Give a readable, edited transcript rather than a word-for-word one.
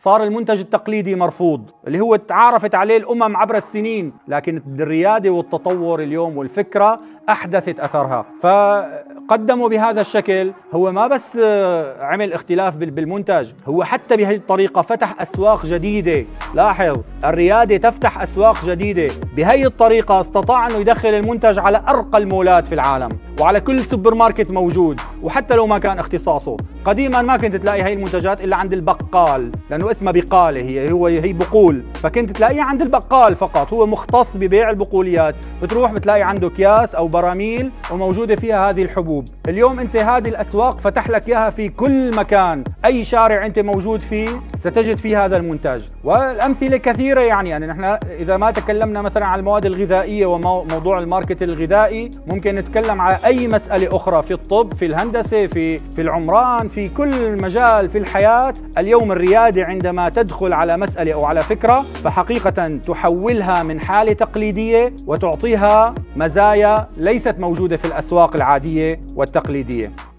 صار المنتج التقليدي مرفوض اللي هو تعارفت عليه الأمم عبر السنين، لكن الريادة والتطور اليوم والفكرة أحدثت أثرها. فقدموا بهذا الشكل، هو ما بس عمل اختلاف بالمنتج، هو حتى بهذه الطريقة فتح أسواق جديدة. لاحظ، الريادة تفتح أسواق جديدة. بهذه الطريقة استطاع أنه يدخل المنتج على أرقى المولات في العالم وعلى كل سوبر ماركت موجود، وحتى لو ما كان اختصاصه. قديما ما كنت تلاقي هاي المنتجات إلا عند البقال، لأنه اسمها بقالة، هي بقول، فكنت تلاقيها عند البقال فقط، هو مختص ببيع البقوليات. بتروح بتلاقي عنده أكياس أو براميل وموجودة فيها هذه الحبوب. اليوم أنت هذه الأسواق فتح لك إياها في كل مكان، أي شارع أنت موجود فيه ستجد فيه هذا المنتج. والأمثلة كثيرة، يعني نحن إذا ما تكلمنا مثلا عن المواد الغذائية وموضوع الماركت الغذائي، ممكن نتكلم على أي مسألة أخرى في الطب، في الهندسة، في العمران، في كل مجال في الحياة. اليوم الريادة عندما تدخل على مسألة أو على فكرة، فحقيقة تحولها من حالة تقليدية وتعطيها مزايا ليست موجودة في الأسواق العادية والتقليدية.